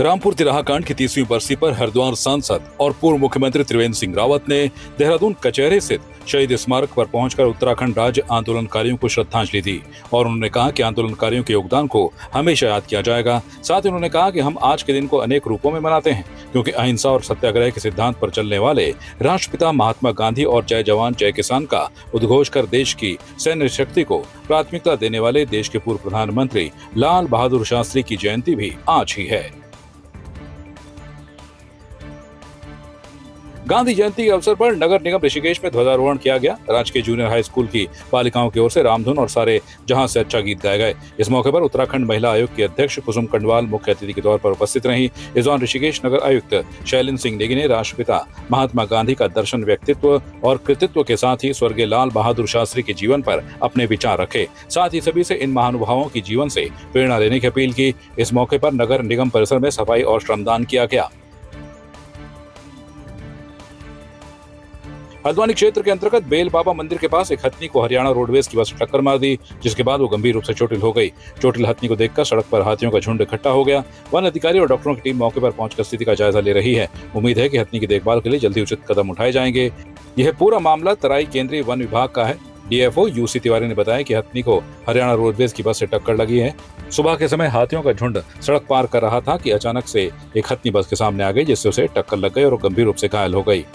रामपुर तिराहा कांड की 30वीं बरसी पर हरिद्वार सांसद और पूर्व मुख्यमंत्री त्रिवेंद्र सिंह रावत ने देहरादून कचहरी स्थित शहीद स्मारक पर पहुंचकर उत्तराखंड राज्य आंदोलनकारियों को श्रद्धांजलि दी और उन्होंने कहा कि आंदोलनकारियों के योगदान को हमेशा याद किया जाएगा। साथ ही उन्होंने कहा कि हम आज के दिन को अनेक रूपों में मनाते हैं, क्योंकि अहिंसा और सत्याग्रह के सिद्धांत पर चलने वाले राष्ट्रपिता महात्मा गांधी और जय जवान जय किसान का उद्घोष कर देश की सैन्य शक्ति को प्राथमिकता देने वाले देश के पूर्व प्रधानमंत्री लाल बहादुर शास्त्री की जयंती भी आज ही है। गांधी जयंती के अवसर पर नगर निगम ऋषिकेश में ध्वजारोहण किया गया। राजकीय जूनियर हाई स्कूल की बालिकाओं की ओर से रामधुन और सारे जहां से अच्छा गीत गाए गए। इस मौके पर उत्तराखंड महिला आयोग की अध्यक्ष कुसुम कंडवाल मुख्य अतिथि के तौर पर उपस्थित रही। इस दौरान ऋषिकेश नगर आयुक्त शैलेंद्र सिंह नेगी ने राष्ट्रपिता महात्मा गांधी का दर्शन, व्यक्तित्व और कृतित्व के साथ ही स्वर्गीय लाल बहादुर शास्त्री के जीवन पर अपने विचार रखे। साथ ही सभी से इन महानुभावों की जीवन से प्रेरणा लेने की अपील की। इस मौके पर नगर निगम परिसर में सफाई और श्रमदान किया गया। हल्द्वानी क्षेत्र के अंतर्गत बेल बाबा मंदिर के पास एक हथनी को हरियाणा रोडवेज की बस टक्कर मार दी, जिसके बाद वो गंभीर रूप से चोटिल हो गई। चोटिल हथनी को देखकर सड़क पर हाथियों का झुंड इकट्ठा हो गया। वन अधिकारी और डॉक्टरों की टीम मौके पर पहुंचकर स्थिति का जायजा ले रही है। उम्मीद है कि हथनी की देखभाल के लिए जल्दी उचित कदम उठाए जाएंगे। यह पूरा मामला तराई केंद्रीय वन विभाग का है। डीएफओ यूसी तिवारी ने बताया कि हथनी को हरियाणा रोडवेज की बस से टक्कर लगी है। सुबह के समय हाथियों का झुंड सड़क पार कर रहा था कि अचानक से एक हथनी बस के सामने आ गई, जिससे उसे टक्कर लग गई और गंभीर रूप से घायल हो गई।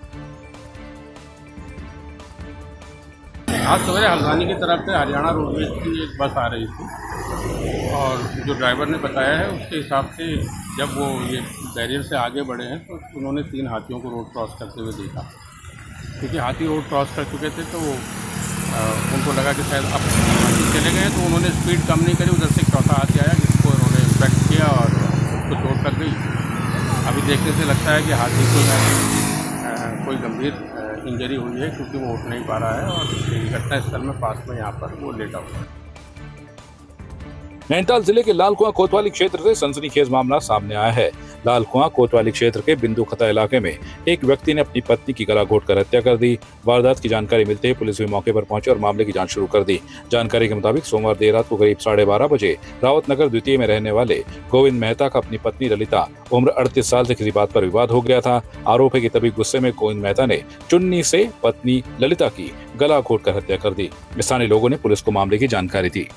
आज सवेरे हल्द्वानी की तरफ से हरियाणा रोडवेज की एक बस आ रही थी और जो ड्राइवर ने बताया है उसके हिसाब से जब वो ये बैरियर से आगे बढ़े हैं तो उन्होंने 3 हाथियों को रोड क्रॉस करते हुए देखा। क्योंकि हाथी रोड क्रॉस कर चुके थे तो उनको लगा कि शायद अब हाथी चले गए, तो उन्होंने स्पीड कम नहीं करी। उधर से एक चौथा हाथी आया जिसको उन्होंने इंस्पेक्ट किया और उसको चोट लग गई। अभी देखने से लगता है कि हाथी को कोई गंभीर इंजरी हुई है, क्योंकि वो उठ नहीं पा रहा है और घटना स्थल में पास में यहाँ पर वो लेटा हुआ है। नैनीताल जिले के लाल कुआं कोतवाली क्षेत्र से सनसनीखेज मामला सामने आया है। लाल कुआं कोतवाली क्षेत्र के बिंदु खता इलाके में एक व्यक्ति ने अपनी पत्नी की गला घोंटकर हत्या कर दी। वारदात की जानकारी मिलते ही पुलिस भी मौके पर पहुंची और मामले की जांच शुरू कर दी। जानकारी के मुताबिक सोमवार देर रात को करीब 12:30 बजे रावत नगर द्वितीय में रहने वाले गोविंद मेहता का अपनी पत्नी ललिता उम्र 38 साल से किसी बात पर विवाद हो गया था। आरोप है कि तभी गुस्से में गोविंद मेहता ने चुन्नी से पत्नी ललिता की गला घोंटकर हत्या कर दी। स्थानीय लोगों ने पुलिस को मामले की जानकारी दी।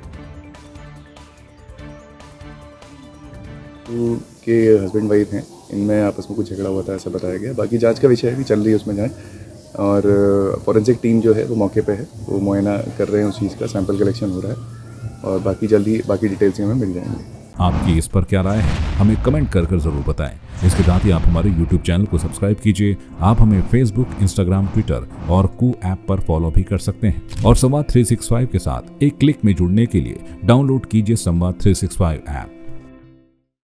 के हस्बैंड वाइफ हैं, इनमें आपस में कुछ झगड़ा हुआ था ऐसा बताया गया। बाकी जांच का विषय भी चल रही है उसमें जाएँ, और फॉरेंसिक टीम जो है वो मौके पे है, वो मुआयना कर रहे हैं उस चीज़ का, सैंपल कलेक्शन हो रहा है और बाकी जल्दी बाकी डिटेल्स हमें मिल जाएंगे। आपकी इस पर क्या राय है, हमें कमेंट कर जरूर बताएं। इसके साथ ही आप हमारे YouTube चैनल को सब्सक्राइब कीजिए। आप हमें Facebook, Instagram, Twitter और कू ऐप पर फॉलो भी कर सकते हैं। और संवाद 365 के साथ एक क्लिक में जुड़ने के लिए डाउनलोड कीजिए संवाद 365 ऐप।